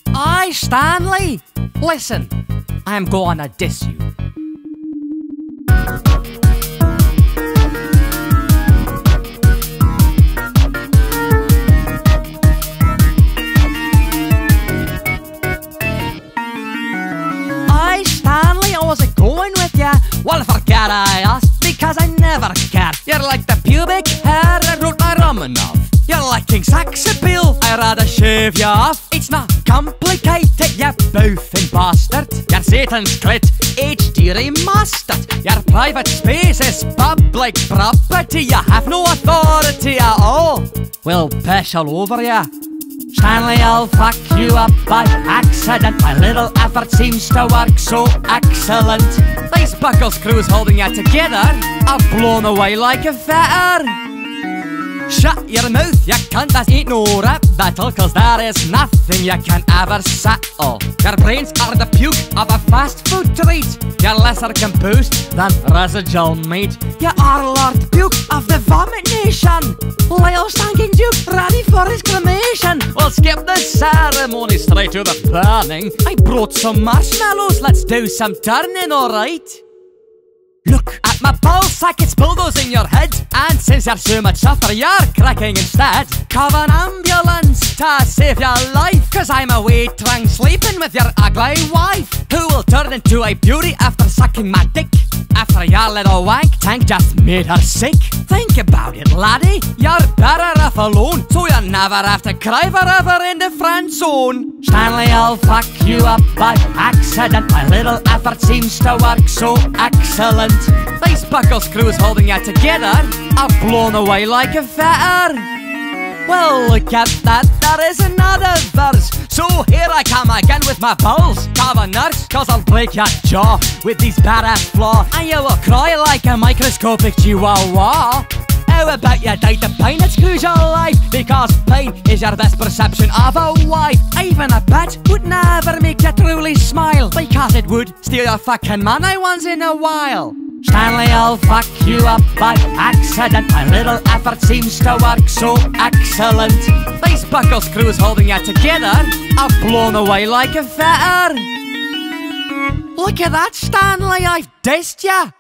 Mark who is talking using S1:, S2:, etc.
S1: Aye, Stanley! Listen, I'm gonna diss you. Aye, Stanley, I wasn't going with ya. Well, forget I asked, because I never cared. You're like the pubic hair I wrote my Romanov. You're like King Saxapeel, I'd rather shave you off. It's not complicated, you boofing bastard. You're Satan's clit, HD remastered. Your private space is public property. You have no authority at all. Well, pish all over ya. Stanley, I'll fuck you up by accident. My little effort seems to work so excellent. These buckle screws holding you together are blown away like a feather. Shut your mouth, you cunt, that ain't no rap battle, cause there is nothing you can ever settle. Your brains are the puke of a fast food treat. You're lesser composed than residual meat. You are Lord Puke of the Vomit Nation. Lyle Stankin' Duke, ready for his cremation. We'll skip the ceremony straight to the burning. I brought some marshmallows, let's do some turning, alright? Look at my ball sack, it's bulldozing your head. And since you're so much suffer, you're cracking instead. Call an ambulance to save your life, cause I'm away drunk sleeping with your ugly wife, who will turn into a beauty after sucking my dick. After your little wank tank just made her sick. Think about it, laddie, you're better off alone, so you never have to cry forever in the friend zone. Stanley, I'll fuck you up by accident. My little effort seems to work so excellent. These buckle screws holding you together are blown away like a feather. Well, look at that, there is another verse. So here I come again with my balls. Have a nurse, cause I'll break your jaw with these badass flaw, and you will cry like a microscopic chihuahua. How about you die the pain that screws your life, because pain is your best perception of a wife. Even a pet would never make you truly smile, because it would steal your fucking money once in a while. Stanley, I'll fuck you up by accident. My little effort seems to work so excellent. These buckle screws holding you together are blown away like a feather. Look at that, Stanley, I've dissed ya.